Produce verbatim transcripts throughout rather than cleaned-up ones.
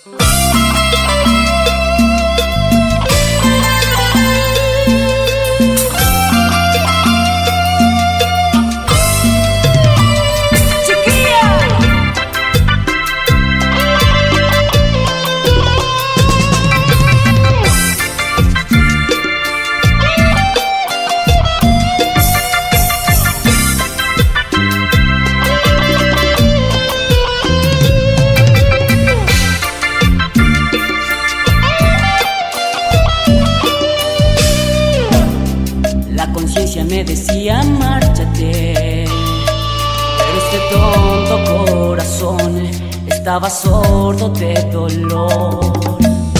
La conciencia me decía márchate, pero este tonto corazón estaba sordo de dolor.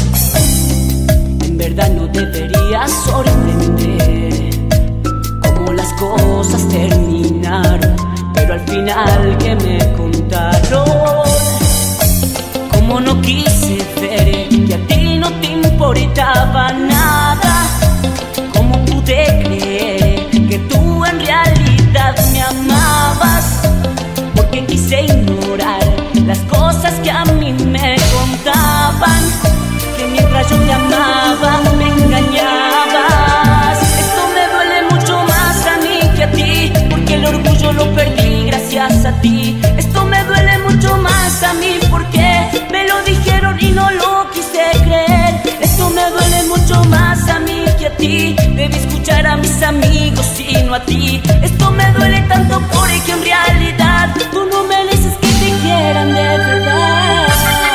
En verdad no debería sorprender cómo las cosas terminaron, pero al final que me contaron, como no quise ver que a ti no te importaba nada, cómo pude creer que tú en realidad me amabas, porque quise ignorar las cosas que a mí me contaban, que mientras yo te amaba me engañabas. Esto me duele mucho más a mí que a ti, porque el orgullo lo perdí gracias a ti. Esto me duele mucho más a mí porque me lo dijeron y no lo quise creer. Esto me duele mucho más a mí que a ti, debí escuchar a mis amigos y no a ti. Esto me duele tanto porque en realidad tú no mereces que te quieran de verdad.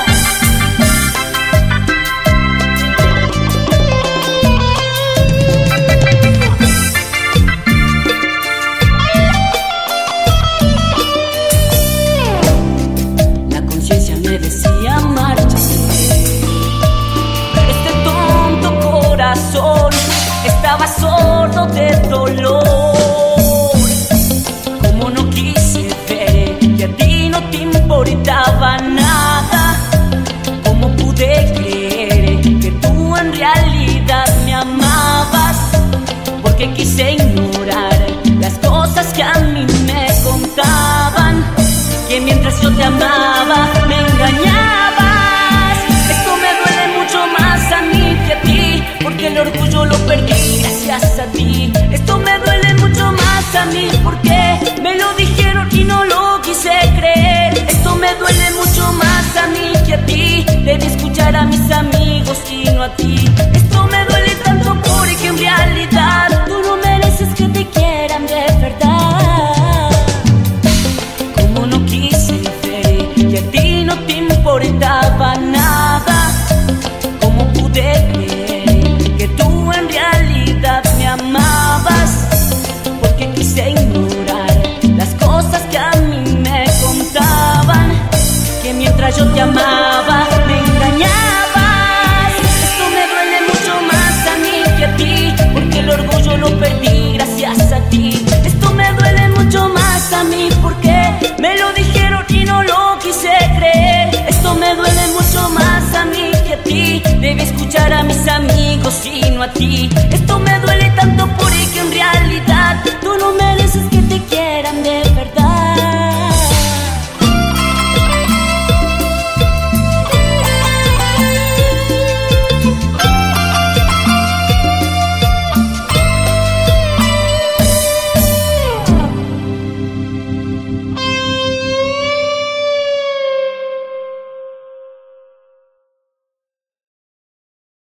La conciencia me decía márchate, pero este tonto corazón estaba sordo de dolor. Como no quise ver que a ti no te importaba nada, cómo pude creer que tú en realidad me amabas, porque quise ignorar las cosas que a mí me contaban, que mientras yo te amaba me engañabas. Esto me duele mucho más a mí que a ti, porque el orgullo lo perdí gracias a ti. Esto me duele mucho más a mí porque me lo dijeron y no lo quise creer. Esto me duele mucho más a mí que a ti, debí escuchar a mis amigos y no a ti. Esto me duele tanto porque en realidad tú no mereces que te quieran de verdad. Como no quise ver que a ti no te importaba nada, cómo pude creer que tú en realidad me amabas, porque quise ignorar las cosas que a mí me contaban, que mientras yo te amaba me engañabas. Esto me duele mucho más a mí que a ti, porque el orgullo lo perdí gracias a ti. Esto me duele mucho más a mí porque me lo dijeron y no lo quise creer. Esto me duele mucho más a mí que a ti, debí escuchar a mis amigos y no a ti. Esto me